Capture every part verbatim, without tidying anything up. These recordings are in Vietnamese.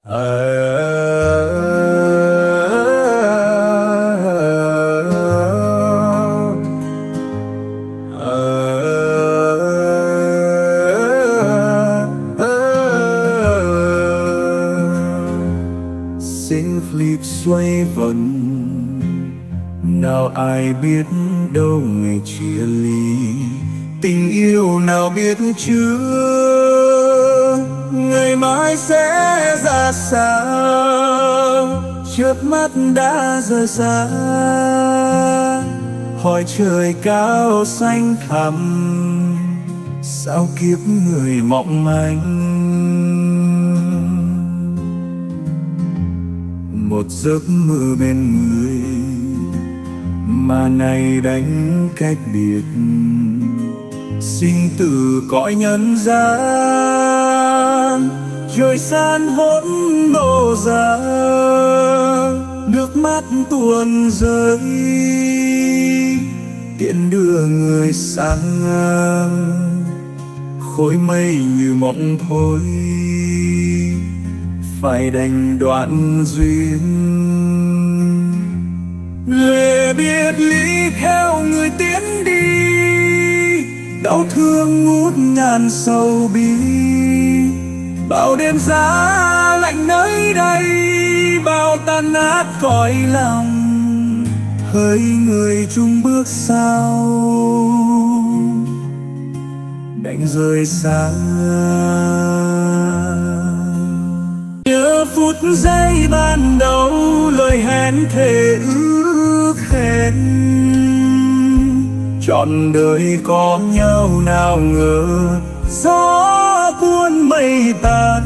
Ờ, Xin flip xoay vần, nào ai biết đâu ngày chia ly. Tình yêu nào biết chưa ngày mai sẽ ra sao. Chớp mắt đã rời xa, hỏi trời cao xanh thẳm, sao kiếp người mong manh. Một giấc mơ bên người mà nay đánh cách biệt. Sinh tử cõi nhân gian, trời san hỗn đổ ra, nước mắt tuôn rơi tiễn đưa người sang ngang. Khối mây như mộng thôi, phải đành đoạn duyên. Lệ biệt ly theo người tiến đi, đau thương ngút ngàn sầu bi. Bao đêm giá lạnh nơi đây, bao tan nát cõi lòng, hỡi người chung bước sau đành rời xa. Nhớ phút giây ban đầu, lời hẹn thề ước hẹn, trọn đời có nhau nào ngờ gió cuốn mây tan.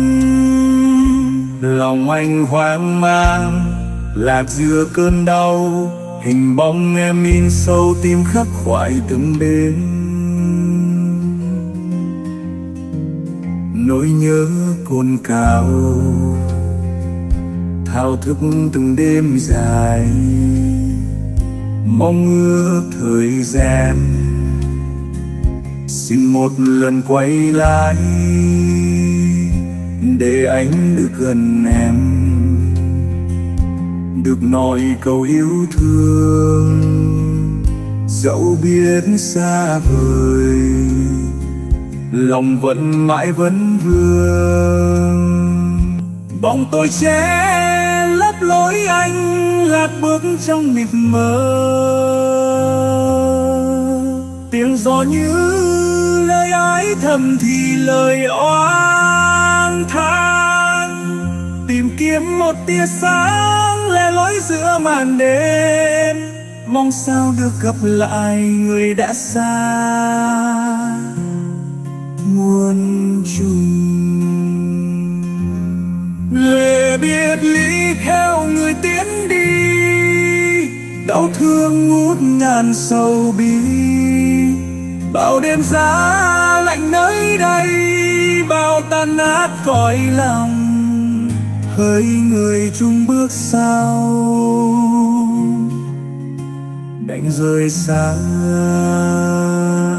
Lòng anh hoang mang lạc giữa cơn đau, hình bóng em in sâu tim khắc khoải từng đêm. Nỗi nhớ cồn cào thao thức từng đêm dài, mong ước thời gian xin một lần quay lại, để anh được gần em, được nói câu yêu thương. Dẫu biết xa vời, lòng vẫn mãi vấn vương. Bóng tôi che lấp lối anh, lạc bước trong mịt mờ. Tiếng gió như lời ái thầm thì lời oán than, tìm kiếm một tia sáng lẻ loi giữa màn đêm. Mong sao được gặp lại người đã xa muôn trùng. Lệ biệt ly theo người tiến đi, đau thương ngút ngàn sầu bi. Bao đêm giá lạnh nơi đây, bao tan nát cõi lòng, hỡi người chung bước sau đành rời xa.